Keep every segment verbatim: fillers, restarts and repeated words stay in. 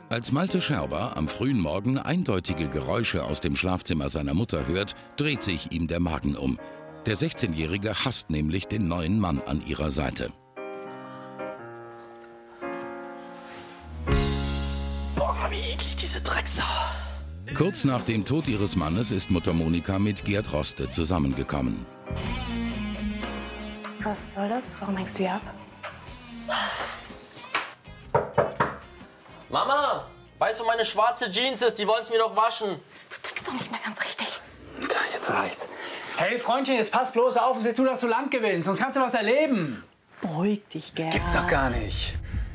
Als Malte Scherber am frühen Morgen eindeutige Geräusche aus dem Schlafzimmer seiner Mutter hört, dreht sich ihm der Magen um. Der sechzehnjährige hasst nämlich den neuen Mann an ihrer Seite. Boah, wie eklig diese Drecksau. Kurz nach dem Tod ihres Mannes ist Mutter Monika mit Gerd Roste zusammengekommen. Was soll das? Warum hängst du hier ab? Mama, weißt du, wo meine schwarze Jeans ist? Die wollen es mir doch waschen. Du tickst doch nicht mehr ganz richtig. Da, jetzt reicht's. Hey Freundchen, jetzt pass bloß auf und sieh zu, dass du Land gewinnst, sonst kannst du was erleben. Beruhig dich, Gerd. Das gibt's doch gar nicht.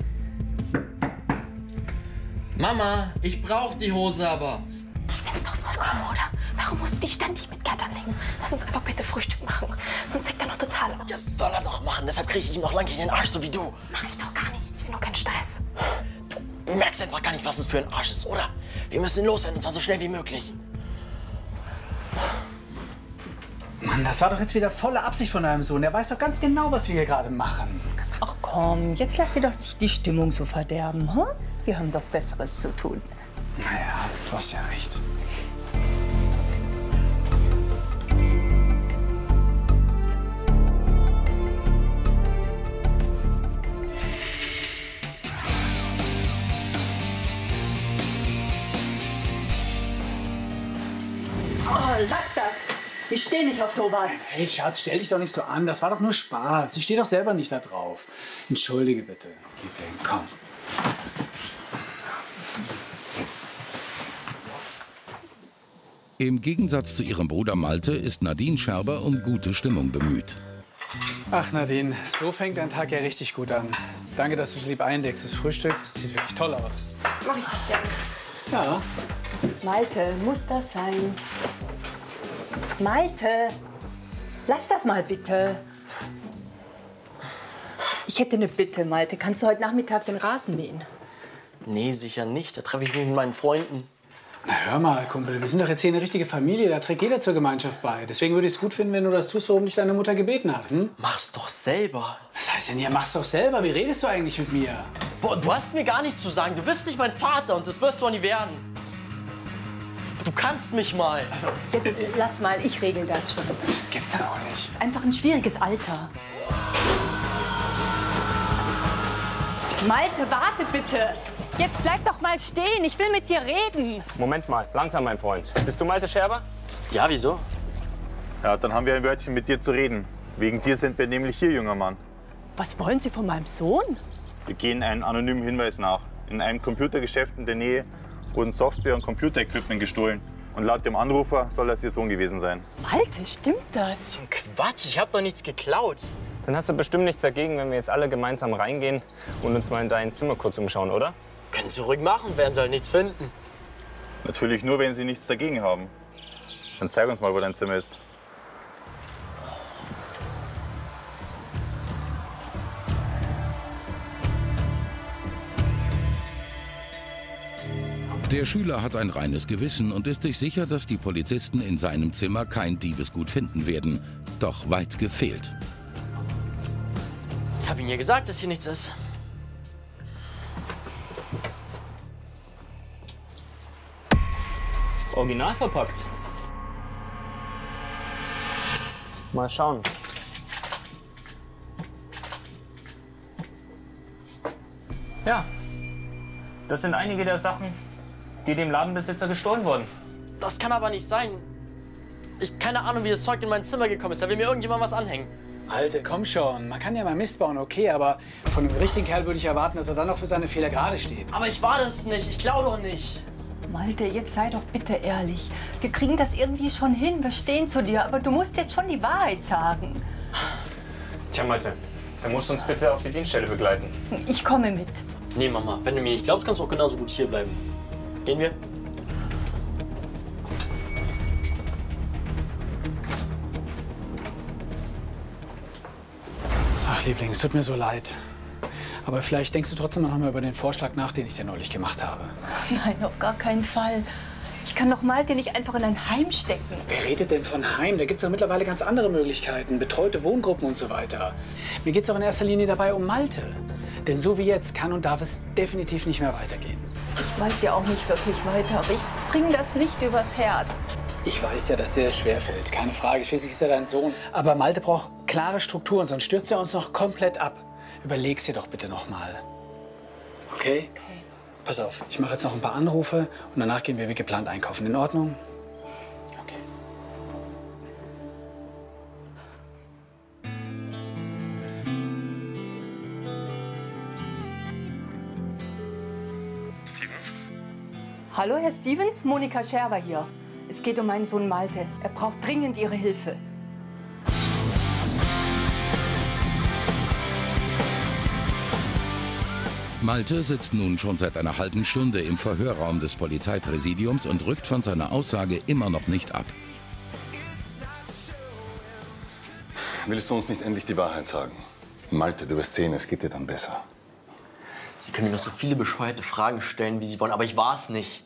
Mama, ich brauch die Hose aber. Du spinnst doch vollkommen, oder? Warum musst du dich ständig mit Gerd anlegen? Lass uns einfach bitte Frühstück machen. Sonst tickt er noch total aus. Ja, soll er doch machen. Deshalb kriege ich ihn noch lange in den Arsch, so wie du. Mach ich doch gar nicht. Ich will nur keinen Stress. Du merkst einfach gar nicht, was es für ein Arsch ist, oder? Wir müssen ihn loswerden, und zwar so schnell wie möglich. Mann, das war doch jetzt wieder volle Absicht von deinem Sohn. Der weiß doch ganz genau, was wir hier gerade machen. Ach komm, jetzt lass dir doch nicht die Stimmung so verderben, hm? Wir haben doch Besseres zu tun. Naja, du hast ja recht. Oh, lass das! Ich stehe nicht auf sowas. Hey Schatz, stell dich doch nicht so an. Das war doch nur Spaß. Ich stehe doch selber nicht da drauf. Entschuldige bitte, Liebling, komm. Im Gegensatz zu ihrem Bruder Malte ist Nadine Scherber um gute Stimmung bemüht. Ach Nadine, so fängt dein Tag ja richtig gut an. Danke, dass du so lieb eindeckst. Das Frühstück sieht wirklich toll aus. Mach ich doch gerne. Ja. Malte, muss das sein? Malte, lass das mal bitte. Ich hätte eine Bitte, Malte. Kannst du heute Nachmittag den Rasen mähen? Nee, sicher nicht. Da treffe ich mich mit meinen Freunden. Na hör mal, Kumpel, wir sind doch jetzt hier eine richtige Familie. Da trägt jeder zur Gemeinschaft bei. Deswegen würde ich es gut finden, wenn du das tust, worum dich deine Mutter gebeten hat. Hm? Mach's doch selber. Was heißt denn hier, mach's doch selber? Wie redest du eigentlich mit mir? Boah, du hast mir gar nichts zu sagen. Du bist nicht mein Vater und das wirst du auch nie werden. Du kannst mich mal. Also, Jetzt äh, lass mal, ich regel das schon. das gibt's ja auch nicht. Das ist einfach ein schwieriges Alter. Malte, warte bitte. Jetzt bleib doch mal stehen. Ich will mit dir reden. Moment mal, langsam, mein Freund. Bist du Malte Scherber? Ja, wieso? Ja, dann haben wir ein Wörtchen mit dir zu reden. Wegen dir sind wir nämlich hier, junger Mann. Was wollen Sie von meinem Sohn? Wir gehen einem anonymen Hinweis nach. In einem Computergeschäft in der Nähe wurden Software- und Computerequipment gestohlen. Und laut dem Anrufer soll das Ihr Sohn gewesen sein. Malte, stimmt das? So ein Quatsch, ich hab doch nichts geklaut. Dann hast du bestimmt nichts dagegen, wenn wir jetzt alle gemeinsam reingehen und uns mal in dein Zimmer kurz umschauen, oder? Können Sie ruhig machen, werden Sie halt nichts finden. Natürlich nur, wenn Sie nichts dagegen haben. Dann zeig uns mal, wo dein Zimmer ist. Der Schüler hat ein reines Gewissen und ist sich sicher, dass die Polizisten in seinem Zimmer kein Diebesgut finden werden. Doch weit gefehlt. Ich hab Ihnen ja gesagt, dass hier nichts ist. Original verpackt. Mal schauen. Ja, das sind einige der Sachen, die dem Ladenbesitzer gestohlen wurden. Das kann aber nicht sein. Ich keine Ahnung, wie das Zeug in mein Zimmer gekommen ist. Da will mir irgendjemand was anhängen. Alte, komm schon. Man kann ja mal Mist bauen, okay, aber von einem richtigen Kerl würde ich erwarten, dass er dann auch für seine Fehler gerade steht. Aber ich war das nicht. Ich klau doch nicht. Malte, jetzt sei doch bitte ehrlich. Wir kriegen das irgendwie schon hin. Wir stehen zu dir. Aber du musst jetzt schon die Wahrheit sagen. Tja, Malte, dann musst du uns bitte auf die Dienststelle begleiten. Ich komme mit. Nee, Mama, wenn du mir nicht glaubst, kannst du auch genauso gut hier bleiben. Gehen wir? Ach, Liebling, es tut mir so leid. Aber vielleicht denkst du trotzdem noch mal über den Vorschlag nach, den ich dir neulich gemacht habe. Nein, auf gar keinen Fall. Ich kann doch Malte nicht einfach in ein Heim stecken. Wer redet denn von Heim? Da gibt es doch mittlerweile ganz andere Möglichkeiten. Betreute Wohngruppen und so weiter. Mir geht es auch in erster Linie dabei um Malte. Denn so wie jetzt kann und darf es definitiv nicht mehr weitergehen. Ich weiß ja auch nicht wirklich weiter, aber ich bringe das nicht übers Herz. Ich weiß ja, dass dir das schwerfällt. Keine Frage, schließlich ist er dein Sohn. Aber Malte braucht klare Strukturen, sonst stürzt er uns noch komplett ab. Überleg's dir doch bitte noch mal. Okay? Okay. Pass auf, ich mache jetzt noch ein paar Anrufe und danach gehen wir wie geplant einkaufen. In Ordnung? Okay. Stevens? Hallo, Herr Stevens, Monika Scherber hier. Es geht um meinen Sohn Malte. Er braucht dringend Ihre Hilfe. Malte sitzt nun schon seit einer halben Stunde im Verhörraum des Polizeipräsidiums und rückt von seiner Aussage immer noch nicht ab. Willst du uns nicht endlich die Wahrheit sagen? Malte, du wirst sehen, es geht dir dann besser. Sie können mir noch so viele bescheuerte Fragen stellen, wie Sie wollen, aber ich war es nicht.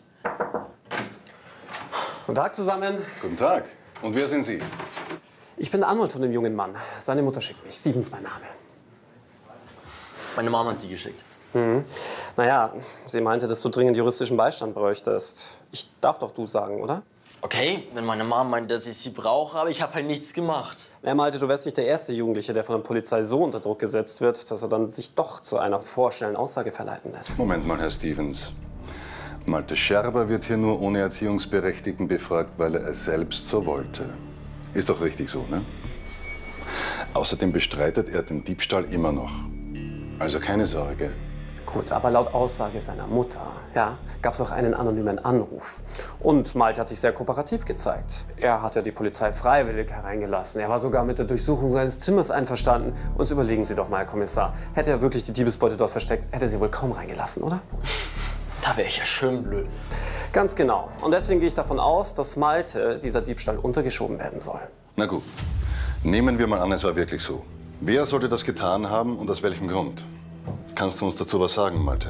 Guten Tag zusammen. Guten Tag. Und wer sind Sie? Ich bin der Anwalt von dem jungen Mann. Seine Mutter schickt mich. Stevens mein Name. Meine Mama hat Sie geschickt. Mhm. Naja, sie meinte, dass du dringend juristischen Beistand bräuchtest. Ich darf doch du sagen, oder? Okay, wenn meine Mama meint, dass ich sie brauche, aber ich habe halt nichts gemacht. Er meinte, du wärst nicht der erste Jugendliche, der von der Polizei so unter Druck gesetzt wird, dass er dann sich doch zu einer vorschnellen Aussage verleiten lässt. Moment mal, Herr Stevens. Malte Scherber wird hier nur ohne Erziehungsberechtigten befragt, weil er es selbst so wollte. Ist doch richtig so, ne? Außerdem bestreitet er den Diebstahl immer noch. Also keine Sorge. Gut, aber laut Aussage seiner Mutter, ja, gab es auch einen anonymen Anruf. Und Malte hat sich sehr kooperativ gezeigt. Er hat ja die Polizei freiwillig hereingelassen. Er war sogar mit der Durchsuchung seines Zimmers einverstanden. Und überlegen Sie doch mal, Herr Kommissar, hätte er wirklich die Diebesbeute dort versteckt, hätte er sie wohl kaum reingelassen, oder? Da wäre ich ja schön blöd. Ganz genau. Und deswegen gehe ich davon aus, dass Malte dieser Diebstahl untergeschoben werden soll. Na gut, nehmen wir mal an, es war wirklich so. Wer sollte das getan haben und aus welchem Grund? Kannst du uns dazu was sagen, Malte?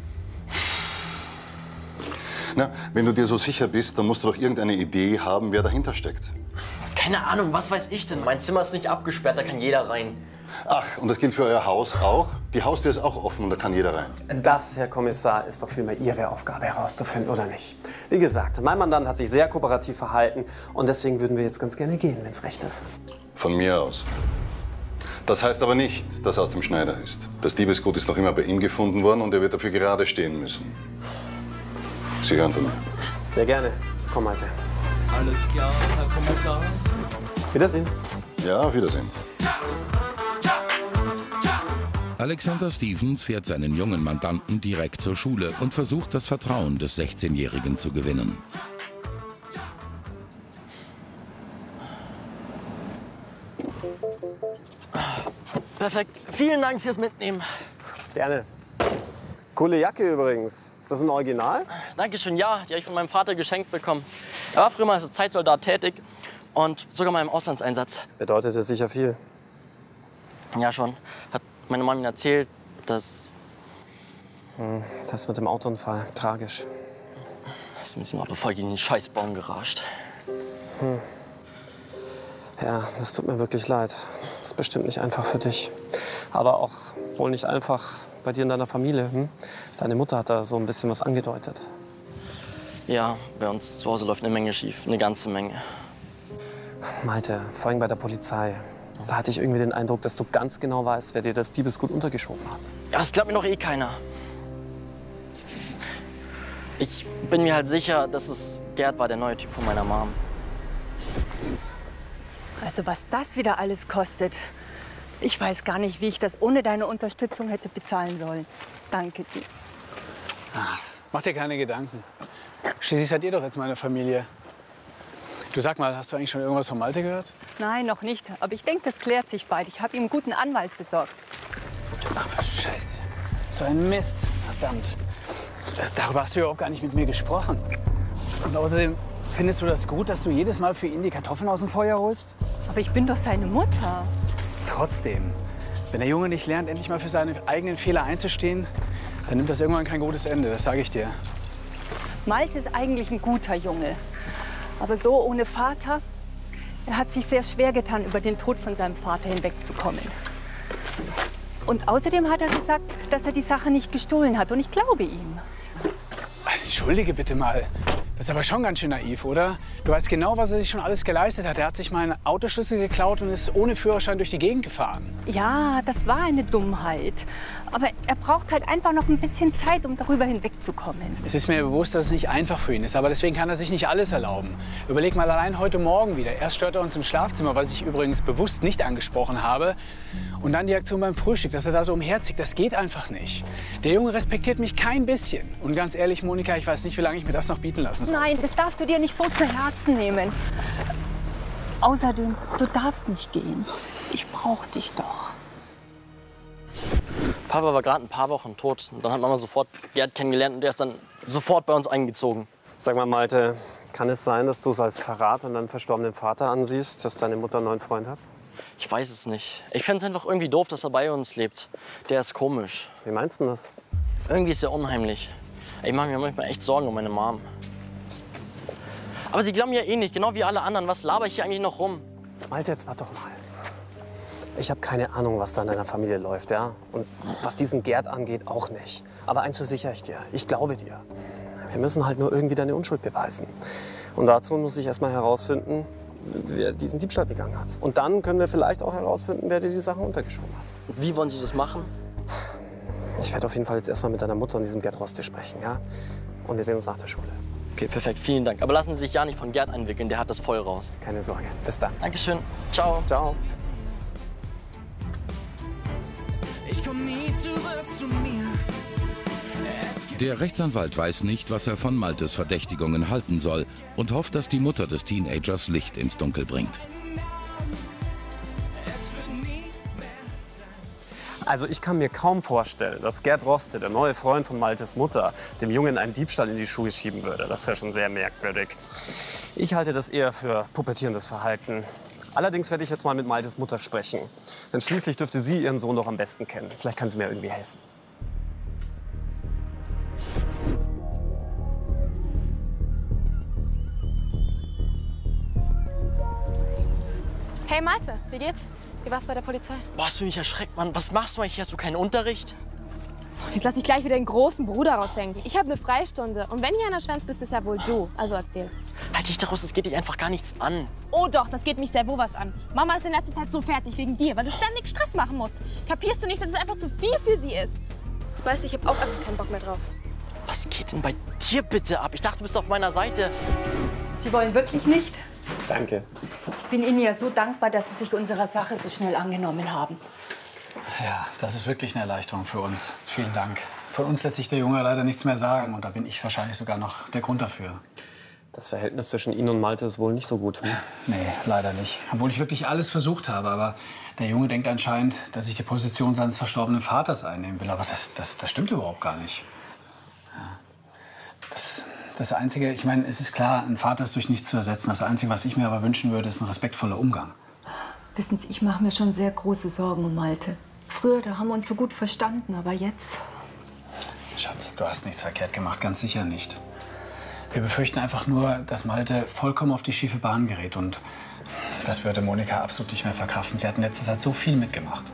Na, wenn du dir so sicher bist, dann musst du doch irgendeine Idee haben, wer dahinter steckt. Keine Ahnung, was weiß ich denn? Mein Zimmer ist nicht abgesperrt, da kann jeder rein. Ach, und das gilt für euer Haus auch? Die Haustür ist auch offen und da kann jeder rein. Das, Herr Kommissar, ist doch vielmehr Ihre Aufgabe herauszufinden, oder nicht? Wie gesagt, mein Mandant hat sich sehr kooperativ verhalten und deswegen würden wir jetzt ganz gerne gehen, wenn es recht ist. Von mir aus. Das heißt aber nicht, dass er aus dem Schneider ist. Das Diebesgut ist noch immer bei ihm gefunden worden und er wird dafür gerade stehen müssen. Sie hören von mir. Sehr gerne. Komm, Malte. Alles klar, Herr Kommissar. Wiedersehen. Ja, auf Wiedersehen. Alexander Stevens fährt seinen jungen Mandanten direkt zur Schule und versucht, das Vertrauen des sechzehnjährigen zu gewinnen. Perfekt. Vielen Dank fürs Mitnehmen. Gerne. Coole Jacke übrigens. Ist das ein Original? Dankeschön, ja. Die habe ich von meinem Vater geschenkt bekommen. Er war früher mal als Zeitsoldat tätig und sogar mal im Auslandseinsatz. Bedeutet das sicher viel? Ja, schon. Hat meine Mama mir erzählt, dass... Hm, das mit dem Autounfall. Tragisch. Das ist mit dem Auto voll gegen den Scheißbaum gerascht. Hm. Ja, das tut mir wirklich leid. Das ist bestimmt nicht einfach für dich. Aber auch wohl nicht einfach bei dir in deiner Familie. Hm? Deine Mutter hat da so ein bisschen was angedeutet. Ja, bei uns zu Hause läuft eine Menge schief. Eine ganze Menge. Malte, vor allem bei der Polizei. Da hatte ich irgendwie den Eindruck, dass du ganz genau weißt, wer dir das Diebesgut untergeschoben hat. Ja, das glaubt mir doch eh keiner. Ich bin mir halt sicher, dass es Gerd war, der neue Typ von meiner Mom. Also was das wieder alles kostet. Ich weiß gar nicht, wie ich das ohne deine Unterstützung hätte bezahlen sollen. Danke dir. Ach, mach dir keine Gedanken. Schließlich seid ihr doch jetzt meine Familie. Du, sag mal, hast du eigentlich schon irgendwas von Malte gehört? Nein, noch nicht. Aber ich denke, das klärt sich bald. Ich habe ihm einen guten Anwalt besorgt. Aber Scheiße. So ein Mist. Verdammt. Darüber hast du ja auch gar nicht mit mir gesprochen. Und außerdem, findest du das gut, dass du jedes Mal für ihn die Kartoffeln aus dem Feuer holst? Aber ich bin doch seine Mutter. Trotzdem, wenn der Junge nicht lernt, endlich mal für seine eigenen Fehler einzustehen, dann nimmt das irgendwann kein gutes Ende, das sage ich dir. Malte ist eigentlich ein guter Junge. Aber so ohne Vater, er hat sich sehr schwer getan, über den Tod von seinem Vater hinwegzukommen. Und außerdem hat er gesagt, dass er die Sache nicht gestohlen hat. Und ich glaube ihm. Entschuldige bitte mal. Das ist aber schon ganz schön naiv, oder? Du weißt genau, was er sich schon alles geleistet hat. Er hat sich meinen Autoschlüssel geklaut und ist ohne Führerschein durch die Gegend gefahren. Ja, das war eine Dummheit. Aber er braucht halt einfach noch ein bisschen Zeit, um darüber hinwegzukommen. Es ist mir bewusst, dass es nicht einfach für ihn ist, aber deswegen kann er sich nicht alles erlauben. Überleg mal allein heute Morgen wieder. Erst stört er uns im Schlafzimmer, was ich übrigens bewusst nicht angesprochen habe. Und dann die Aktion beim Frühstück, dass er da so umherzieht. Das geht einfach nicht. Der Junge respektiert mich kein bisschen. Und ganz ehrlich, Monika, ich weiß nicht, wie lange ich mir das noch bieten lassen soll. Nein, das darfst du dir nicht so zu Herzen nehmen. Außerdem, du darfst nicht gehen. Ich brauche dich doch. Papa war gerade ein paar Wochen tot. Und dann hat Mama sofort Gerd kennengelernt und der ist dann sofort bei uns eingezogen. Sag mal, Malte, kann es sein, dass du es als Verrat an deinem verstorbenen Vater ansiehst, dass deine Mutter einen neuen Freund hat? Ich weiß es nicht. Ich fände es einfach irgendwie doof, dass er bei uns lebt. Der ist komisch. Wie meinst du das? Irgendwie ist er unheimlich. Ich mache mir manchmal echt Sorgen um meine Mom. Aber sie glauben ja eh nicht, genau wie alle anderen. Was laber ich hier eigentlich noch rum? Malte, jetzt warte doch mal. Ich habe keine Ahnung, was da in deiner Familie läuft, ja? Und was diesen Gerd angeht, auch nicht. Aber eins versichere ich dir, ich glaube dir. Wir müssen halt nur irgendwie deine Unschuld beweisen. Und dazu muss ich erst mal herausfinden, wer diesen Diebstahl begangen hat. Und dann können wir vielleicht auch herausfinden, wer dir die Sachen untergeschoben hat. Wie wollen Sie das machen? Ich werde auf jeden Fall jetzt erst mal mit deiner Mutter und diesem Gerd Roste sprechen, ja? Und wir sehen uns nach der Schule. Okay, perfekt. Vielen Dank. Aber lassen Sie sich ja nicht von Gerd einwickeln. Der hat das voll raus. Keine Sorge. Bis dann. Dankeschön. Ciao. Ciao. Ich komm nie zurück zu mir. Der Rechtsanwalt weiß nicht, was er von Maltes Verdächtigungen halten soll und hofft, dass die Mutter des Teenagers Licht ins Dunkel bringt. Also ich kann mir kaum vorstellen, dass Gerd Roste, der neue Freund von Maltes Mutter, dem Jungen einen Diebstahl in die Schuhe schieben würde. Das wäre schon sehr merkwürdig. Ich halte das eher für pubertierendes Verhalten. Allerdings werde ich jetzt mal mit Maltes Mutter sprechen. Denn schließlich dürfte sie ihren Sohn doch am besten kennen. Vielleicht kann sie mir irgendwie helfen. Hey Malte, wie geht's? Wie war's bei der Polizei? Boah, hast du mich erschreckt, Mann. Was machst du eigentlich? Hast du keinen Unterricht? Jetzt lass dich gleich wieder den großen Bruder raushängen. Ich habe eine Freistunde. Und wenn hier einer schwänzt, bist es ja wohl du. Also erzähl. Halt dich daraus, es geht dich einfach gar nichts an. Oh doch, das geht mich sehr wohl was an. Mama ist in letzter Zeit so fertig wegen dir, weil du ständig Stress machen musst. Kapierst du nicht, dass es einfach zu viel für sie ist? Weißt du, ich habe auch einfach keinen Bock mehr drauf. Was geht denn bei dir bitte ab? Ich dachte, du bist auf meiner Seite. Sie wollen wirklich nicht? Danke. Ich bin Ihnen ja so dankbar, dass Sie sich unserer Sache so schnell angenommen haben. Ja, das ist wirklich eine Erleichterung für uns. Vielen Dank. Von uns lässt sich der Junge leider nichts mehr sagen. Und da bin ich wahrscheinlich sogar noch der Grund dafür. Das Verhältnis zwischen Ihnen und Malte ist wohl nicht so gut. Nee, leider nicht. Obwohl ich wirklich alles versucht habe. Aber der Junge denkt anscheinend, dass ich die Position seines verstorbenen Vaters einnehmen will. Aber das, das, das stimmt überhaupt gar nicht. Ja. Das, das Einzige, ich meine, es ist klar, ein Vater ist durch nichts zu ersetzen. Das Einzige, was ich mir aber wünschen würde, ist ein respektvoller Umgang. Wissen Sie, ich mache mir schon sehr große Sorgen um Malte. Früher, da haben wir uns so gut verstanden, aber jetzt... Schatz, du hast nichts verkehrt gemacht, ganz sicher nicht. Wir befürchten einfach nur, dass Malte vollkommen auf die schiefe Bahn gerät. Und das würde Monika absolut nicht mehr verkraften. Sie hat in letzter Zeit so viel mitgemacht.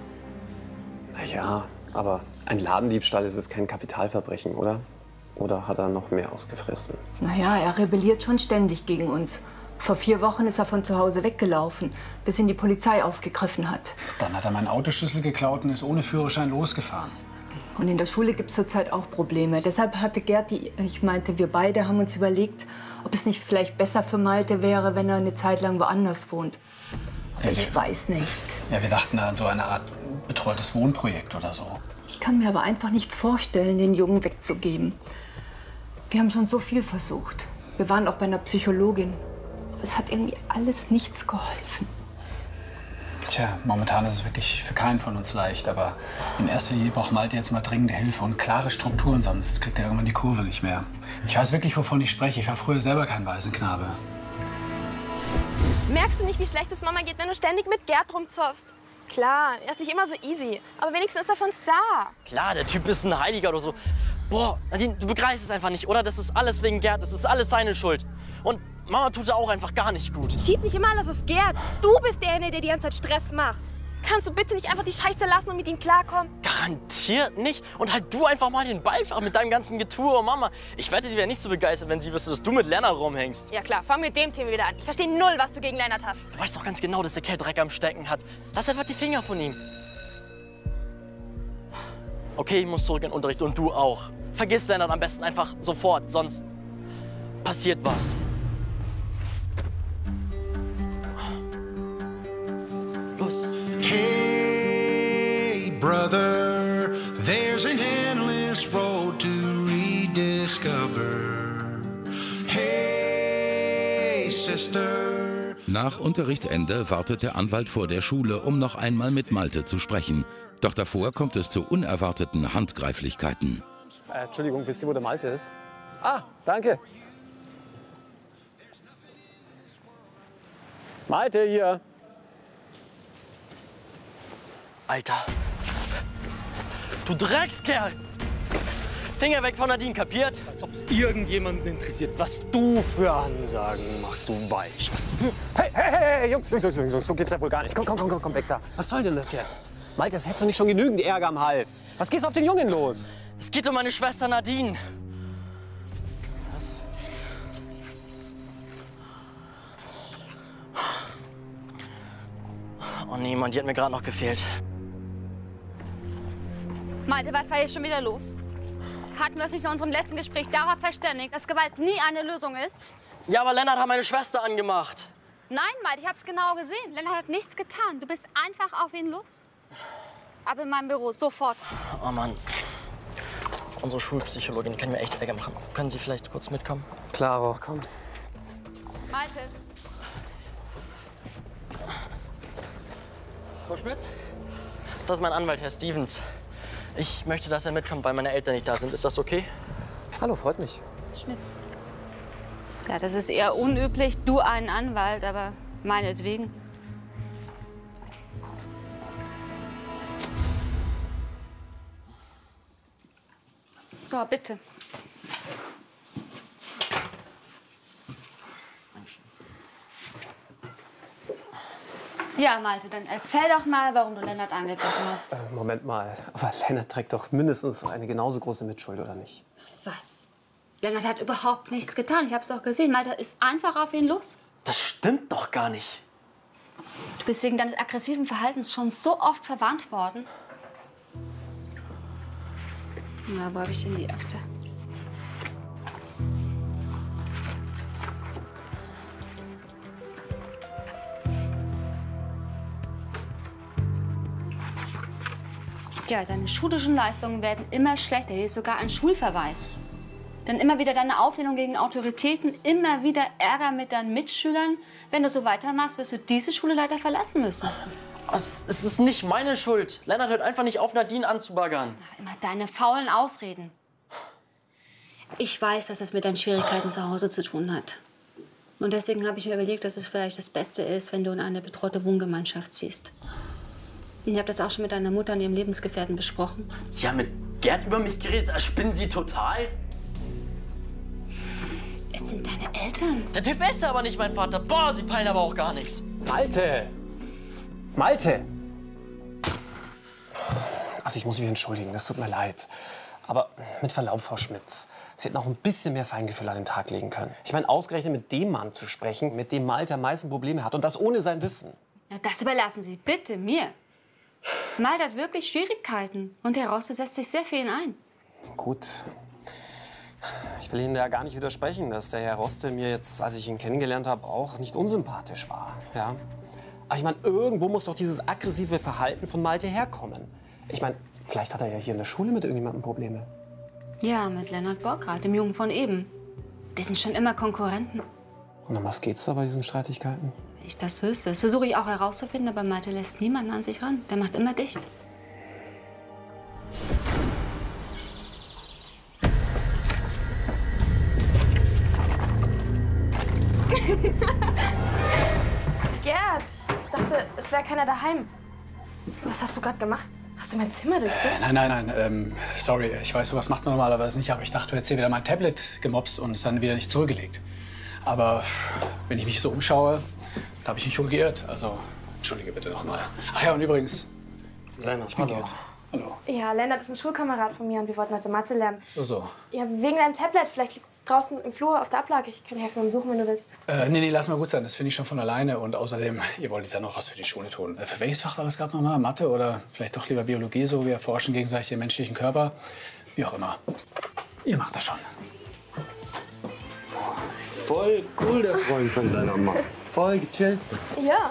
Na ja, aber ein Ladendiebstahl ist es kein Kapitalverbrechen, oder? Oder hat er noch mehr ausgefressen? Naja, er rebelliert schon ständig gegen uns. Vor vier Wochen ist er von zu Hause weggelaufen, bis ihn die Polizei aufgegriffen hat. Dann hat er meinen Autoschlüssel geklaut und ist ohne Führerschein losgefahren. Und in der Schule gibt es zurzeit auch Probleme. Deshalb hatte Gerd, die, ich meinte, wir beide haben uns überlegt, ob es nicht vielleicht besser für Malte wäre, wenn er eine Zeit lang woanders wohnt. Ja, ich, ich weiß nicht. Ja, wir dachten an so eine Art betreutes Wohnprojekt oder so. Ich kann mir aber einfach nicht vorstellen, den Jungen wegzugeben. Wir haben schon so viel versucht. Wir waren auch bei einer Psychologin. Aber es hat irgendwie alles nichts geholfen. Tja, momentan ist es wirklich für keinen von uns leicht. Aber in erster Linie braucht Malte jetzt mal dringende Hilfe und klare Strukturen, sonst kriegt er irgendwann die Kurve nicht mehr. Ich weiß wirklich, wovon ich spreche. Ich war früher selber kein Waisenknabe. Merkst du nicht, wie schlecht es Mama geht, wenn du ständig mit Gerd rumzoffst? Klar, er ist nicht immer so easy, aber wenigstens ist er für uns da. Klar, der Typ ist ein Heiliger oder so. Boah, Nadine, du begreifst es einfach nicht, oder? Das ist alles wegen Gerd, das ist alles seine Schuld. Und Mama tut er auch einfach gar nicht gut. Schieb nicht immer alles auf Gerd. Du bist derjenige, der die ganze Zeit Stress macht. Kannst du bitte nicht einfach die Scheiße lassen und mit ihm klarkommen? Garantiert nicht. Und halt du einfach mal den Beifach mit deinem ganzen Getue. Oh Mama, ich wette, sie wäre nicht so begeistert, wenn sie wüsste, dass du mit Lennart rumhängst. Ja klar, fang mit dem Thema wieder an. Ich verstehe null, was du gegen Lennart hast. Du weißt doch ganz genau, dass der Kerl Dreck am Stecken hat. Lass einfach die Finger von ihm. Okay, ich muss zurück in den Unterricht und du auch. Vergiss Lennart am besten einfach sofort, sonst passiert was. Los. Hey, brother, there's an endless road to rediscover. Hey, sister. Nach Unterrichtsende wartet der Anwalt vor der Schule, um noch einmal mit Malte zu sprechen. Doch davor kommt es zu unerwarteten Handgreiflichkeiten. Äh, Entschuldigung, wisst ihr, wo der Malte ist? Ah, danke. Malte, hier. Alter. Du Dreckskerl! Finger weg von Nadine, kapiert? Als ob es irgendjemanden interessiert, was du für Ansagen machst, du Weich. Hey, hey, hey, hey, Jungs, Jungs, Jungs, Jungs, so geht's ja wohl gar nicht. Komm, komm, komm, komm, weg da. Was soll denn das jetzt? Malte, das hättest du nicht schon genügend Ärger am Hals. Was geht's auf den Jungen los? Es geht um meine Schwester Nadine. Was? Oh nee, Mann, die hat mir gerade noch gefehlt. Malte, was war hier schon wieder los? Hatten wir uns nicht in unserem letzten Gespräch darauf verständigt, dass Gewalt nie eine Lösung ist? Ja, aber Lennart hat meine Schwester angemacht. Nein, Malte, ich hab's genau gesehen. Lennart hat nichts getan. Du bist einfach auf ihn los. Ab in mein Büro, sofort. Oh Mann. Unsere Schulpsychologin, die kann mir echt Ärger machen. Können Sie vielleicht kurz mitkommen? Klaro, komm. Malte. Frau Schmitz? Das ist mein Anwalt, Herr Stevens. Ich möchte, dass er mitkommt, weil meine Eltern nicht da sind. Ist das okay? Hallo, freut mich. Schmitz. Ja, das ist eher unüblich. Du einen Anwalt, aber meinetwegen. So, bitte. Ja, Malte, dann erzähl doch mal, warum du Lennart angegriffen hast. Äh, Moment mal, aber Lennart trägt doch mindestens eine genauso große Mitschuld, oder nicht? Was? Lennart hat überhaupt nichts getan. Ich hab's doch gesehen. Malte ist einfach auf ihn los. Das stimmt doch gar nicht. Du bist wegen deines aggressiven Verhaltens schon so oft verwarnt worden. Na, wo habe ich denn die Akte? Ja, deine schulischen Leistungen werden immer schlechter. Hier ist sogar ein Schulverweis. Dann immer wieder deine Auflehnung gegen Autoritäten, immer wieder Ärger mit deinen Mitschülern. Wenn du so weitermachst, wirst du diese Schule leider verlassen müssen. Es, es ist nicht meine Schuld. Lennart hört einfach nicht auf, Nadine anzubaggern. Ach, immer deine faulen Ausreden. Ich weiß, dass das mit deinen Schwierigkeiten zu Hause zu tun hat. Und deswegen habe ich mir überlegt, dass es vielleicht das Beste ist, wenn du in eine betreute Wohngemeinschaft ziehst. Ich habe das auch schon mit deiner Mutter und ihrem Lebensgefährten besprochen. Sie haben mit Gerd über mich geredet. Spinnen Sie total? Es sind deine Eltern. Der Typ ist aber nicht mein Vater. Boah, Sie peilen aber auch gar nichts. Malte! Malte! Also ich muss mich entschuldigen, das tut mir leid. Aber mit Verlaub, Frau Schmitz, Sie hätten auch ein bisschen mehr Feingefühl an den Tag legen können. Ich meine, ausgerechnet mit dem Mann zu sprechen, mit dem Malte am meisten Probleme hat und das ohne sein Wissen. Ja, das überlassen Sie bitte mir. Malte hat wirklich Schwierigkeiten und der Roste setzt sich sehr für ihn ein. Gut. Ich will Ihnen da gar nicht widersprechen, dass der Herr Roste mir jetzt, als ich ihn kennengelernt habe, auch nicht unsympathisch war. Ja? Aber ich meine, irgendwo muss doch dieses aggressive Verhalten von Malte herkommen. Ich meine, vielleicht hat er ja hier in der Schule mit irgendjemandem Probleme. Ja, mit Lennart Borgrad, dem Jungen von eben. Die sind schon immer Konkurrenten. Und um was geht's da bei diesen Streitigkeiten? Wenn ich das wüsste, das versuche ich auch herauszufinden, aber Malte lässt niemanden an sich ran. Der macht immer dicht. Gerd, ich dachte, es wäre keiner daheim. Was hast du gerade gemacht? Hast du mein Zimmer durchsucht? Nein, nein, nein. Ähm, sorry, ich weiß, sowas macht man normalerweise nicht. Aber ich dachte, du hättest hier wieder mein Tablet gemopst und es dann wieder nicht zurückgelegt. Aber wenn ich mich so umschaue, da habe ich mich wohl geirrt. Also, Entschuldige bitte nochmal. Ach ja, und übrigens. Lennart, ich bin hallo. Gerd. Hallo. Ja, Lennart ist ein Schulkamerad von mir und wir wollten heute Mathe lernen. So, so. Ja, wegen deinem Tablet. Vielleicht liegt es draußen im Flur auf der Ablage. Ich kann dir helfen beim Suchen, wenn du willst. Äh, nee, nee, lass mal gut sein. Das finde ich schon von alleine. Und außerdem, ihr wolltet ja noch was für die Schule tun. Äh, für welches Fach war das gerade nochmal? Mathe oder vielleicht doch lieber Biologie? So, wir erforschen gegenseitig den menschlichen Körper. Wie auch immer. Ihr macht das schon. Voll cool, der Freund von deiner Mama. Voll gechillt. Ja.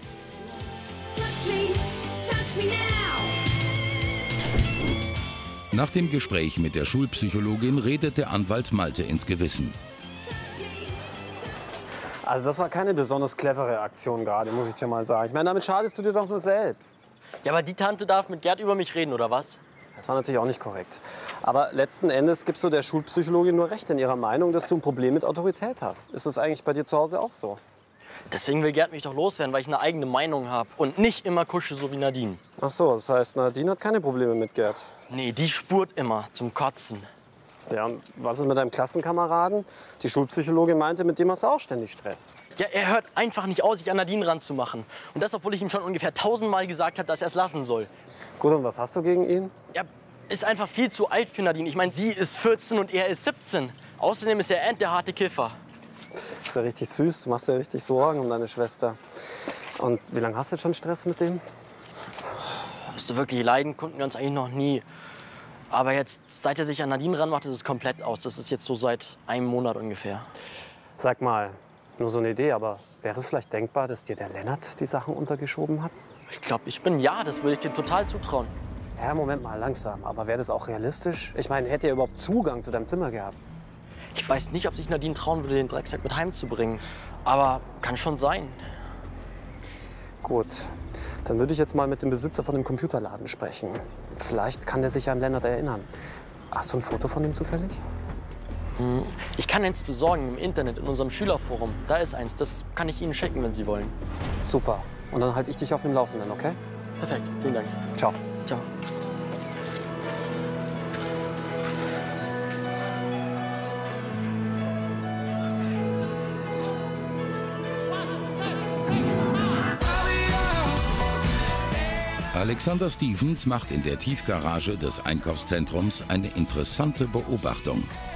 Nach dem Gespräch mit der Schulpsychologin redet der Anwalt Malte ins Gewissen. Also das war keine besonders clevere Aktion gerade, muss ich dir mal sagen. Ich meine, damit schadest du dir doch nur selbst. Ja, aber die Tante darf mit Gerd über mich reden, oder was? Das war natürlich auch nicht korrekt. Aber letzten Endes gibst du der Schulpsychologin nur recht in ihrer Meinung, dass du ein Problem mit Autorität hast. Ist das eigentlich bei dir zu Hause auch so? Deswegen will Gerd mich doch loswerden, weil ich eine eigene Meinung habe und nicht immer kusche so wie Nadine. Ach so, das heißt, Nadine hat keine Probleme mit Gerd. Nee, die spurt immer zum Kotzen. Ja, und was ist mit deinem Klassenkameraden? Die Schulpsychologin meinte, mit dem hast du auch ständig Stress. Ja, er hört einfach nicht aus, sich an Nadine ranzumachen. Und das, obwohl ich ihm schon ungefähr tausendmal gesagt habe, dass er es lassen soll. Gut, und was hast du gegen ihn? Er ist einfach viel zu alt für Nadine. Ich meine, sie ist vierzehn und er ist siebzehn. Außerdem ist er end der harte Kiffer. Das ist ja richtig süß. Du machst dir richtig Sorgen um deine Schwester. Und wie lange hast du jetzt schon Stress mit dem? So wirklich leiden konnten wir uns eigentlich noch nie. Aber jetzt, seit er sich an Nadine ranmacht, ist es komplett aus. Das ist jetzt so seit einem Monat ungefähr. Sag mal, nur so eine Idee, aber wäre es vielleicht denkbar, dass dir der Lennart die Sachen untergeschoben hat? Ich glaube, ich bin ja, das würde ich dem total zutrauen. Ja, Moment mal, langsam. Aber wäre das auch realistisch? Ich meine, hätte er überhaupt Zugang zu deinem Zimmer gehabt? Ich weiß nicht, ob sich Nadine trauen würde, den Drecksack mit heimzubringen. Aber kann schon sein. Gut, dann würde ich jetzt mal mit dem Besitzer von dem Computerladen sprechen. Vielleicht kann der sich an Lennart erinnern. Hast du ein Foto von ihm zufällig? Hm, ich kann eins besorgen im Internet, in unserem Schülerforum. Da ist eins, das kann ich Ihnen schicken, wenn Sie wollen. Super. Und dann halte ich dich auf dem Laufenden, okay? Perfekt, vielen Dank. Ciao. Ciao. Alexander Stevens macht in der Tiefgarage des Einkaufszentrums eine interessante Beobachtung.